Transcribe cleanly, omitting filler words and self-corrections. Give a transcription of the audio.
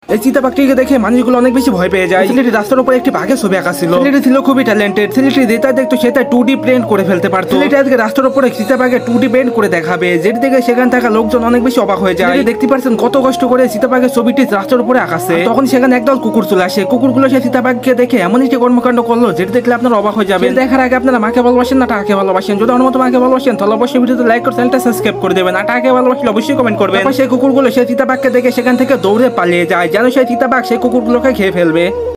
এই চিতাবাঘটিকে দেখে মানুষগুলো অনেক বেশি ভয় পেয়ে যায়। ছেলেটি রাস্তার উপরে একটি বাঘের ছবি আঁকা ছিল। ছেলেটি ছিল খুবই ট্যালেন্টেড। ছেলেটি যেটা দেখতো সেটা 2D প্রিন্ট করে ফেলতে পারতো। ছেলেটি আজকে রাস্তার উপরে চিতাবাঘে 2D প্রিন্ট করে দেখাবে, যেটি দেখে সেখানে থাকা লোকজন অনেক বেশি অবাক হয়ে যায়। দেখতে পাচ্ছেন কত কষ্ট করে চিতাবাঘের ছবিটি রাস্তার উপরে আঁকাছে। তখন সেখানে একদল কুকুর চলে আসে। কুকুরগুলো সে চিতাবাঘকে দেখে এমন একটি কর্মকাণ্ড করলো যেটি দেখলে আপনারা অবাক হয়ে যাবেন। দেখার আগে আপনারা মাকে ভালোবাসেন না টাকাকে ভালোবাসেন? যদি আমার মতো মাকে ভালোবাসেন তাহলে অবশ্যই ভিডিওতে লাইক করে চ্যানেলটা সাবস্ক্রাইব করে দেবেন, আর টাকাকে ভালোবাসলে অবশ্যই কমেন্ট করবেন। সেই কুকুরগুলো সেই চিতাবাঘকে দেখে সেখান থেকে দৌড়ে পালিয়ে যায়, যেন সেই চিতাবাঘ সেই কুকুরগুলোকে খেয়ে ফেলবে।